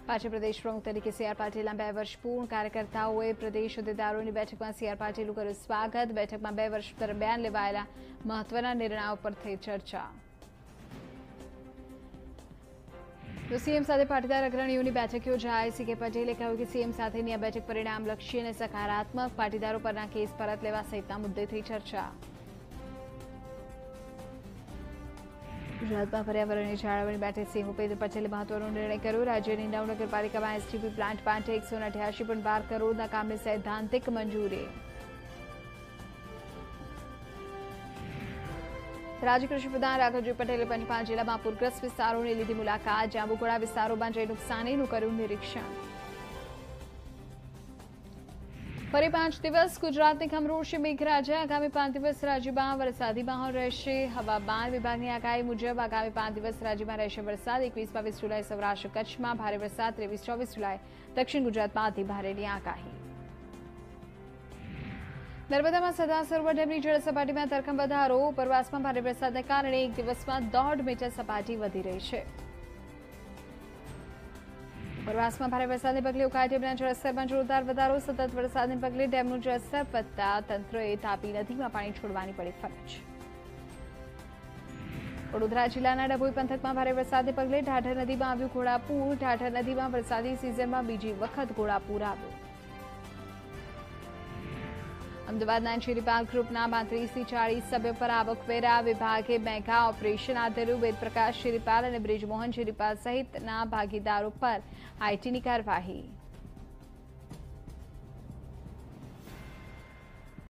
ભાજપ પ્રદેશ પ્રમુખ તરીકે C R પાટીલના 2 વર્ષ પૂર્ણ કાર્યકર્તાઓએ પ્રદેશ હોદ્દેદારોની બેઠકમાં સી આર પાટીલનું કર્યું સ્વાગત। બેઠકમાં 2 વર્ષ દરમિયાન લેવાયેલા મહત્વના નિર્ણયો પર થઈ ચર્ચા। તો સીએમ સાથે પાટીદાર અગ્રણીઓની બેઠક યોજાઈ। સી કે પટેલે કહ્યું કે સીએમ સાથેની આ બેઠક પરિણામલક્ષી અને સકારાત્મક, પાટીદારો પરના કેસ પરત લેવા સહિતના મુદ્દે થઈ ચર્ચા। ગુજરાતમાં પર્યાવરણની જાળવણી માટે સીએમ ભૂપેન્દ્ર પટેલે મહત્વનો નિર્ણય કર્યો। રાજ્યની 9 નગરપાલિકામાં એસટીપી પ્લાન્ટ માટે 188.12 કરોડના કામને સૈદ્ધાંતિક મંજૂરી। રાજ્ય કૃષિ પ્રધાન રાઘવજી પટેલે પંચમહાલ જિલ્લામાં પૂરગ્રસ્ત વિસ્તારોની લીધી મુલાકાત। જાંબુઘોડા વિસ્તારોમાં જઈ નુકસાનીનું કર્યું નિરીક્ષણ। ફરી 5 દિવસ ગુજરાતને ખમરોળશે મેઘરાજા। આગામી 5 દિવસ રાજ્યમાં વરસાદી માહોલ રહેશે। હવામાન વિભાગની આગાહી મુજબ આગામી 5 દિવસ રાજ્યમાં રહેશે વરસાદ। 21-22 જુલાઈ સૌરાષ્ટ્ર કચ્છમાં ભારે વરસાદ, 23-24 જુલાઈ દક્ષિણ ગુજરાતમાં અતિ ભારેની આગાહી। નર્મદામાં સરદાર સરોવર ડેમની જળ સપાટીમાં ધરખમ વધારો। ઉપરવાસમાં ભારે વરસાદને કારણે એક દિવસમાં 1.5 મીટર સપાટી વધી રહી છે। ઉપરવાસમાં ભારે વરસાદને પગલે ઉકાઈ ડેમના જળસ્તરમાં જોરદાર વધારો। સતત વરસાદને પગલે ડેમનું જળસ્તર વધતા તંત્રએ તાપી નદીમાં પાણી છોડવાની પડી ફરજ। વડોદરા જિલ્લાના ડભોઈ પંથકમાં ભારે વરસાદને પગલે ઢાઢર નદીમાં આવ્યું ઘોડાપૂર। ઢાઢર નદીમાં વરસાદી સિઝનમાં બીજી વખત ઘોડાપૂર આવ્યું। અમદાવાદના શિરીપાલ ગ્રુપના 35 થી 40 સભ્યો પર આવકવેરા વિભાગે મેગા ઓપરેશન હાથ ધર્યું। વેદપ્રકાશ શિરીપાલ અને બ્રિજમોહન શિરીપાલ સહિતના ભાગીદારો પર આઈટીની કાર્યવાહી।